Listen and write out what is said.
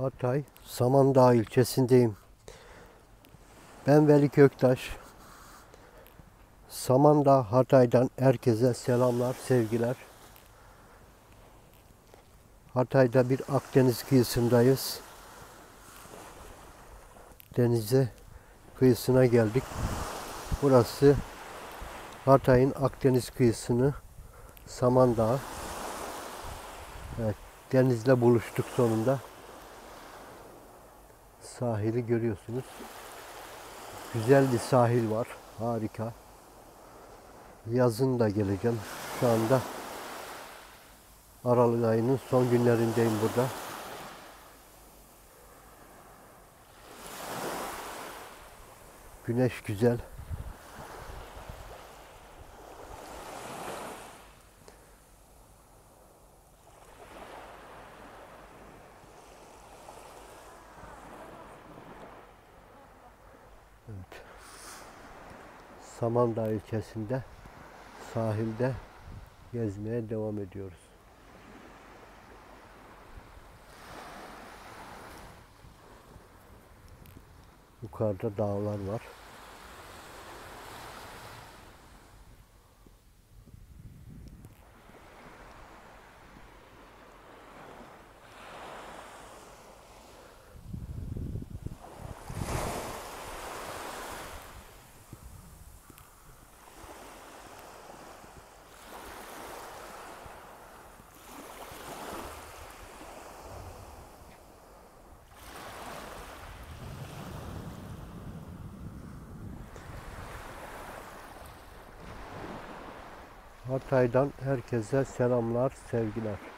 Hatay Samandağ ilçesindeyim. Ben Veli Köktaş. Samandağ Hatay'dan herkese selamlar, sevgiler. Hatay'da bir Akdeniz kıyısındayız. Denize kıyısına geldik. Burası Hatay'ın Akdeniz kıyısını, Samandağ. Evet, denizle buluştuk sonunda. Sahili görüyorsunuz. Güzel bir sahil var. Harika. Yazın da geleceğim. Şu anda Aralık ayının son günlerindeyim burada. Güneş güzel. Evet. Samandağ ilçesinde sahilde gezmeye devam ediyoruz. Yukarıda dağlar var. Hatay'dan herkese selamlar, sevgiler.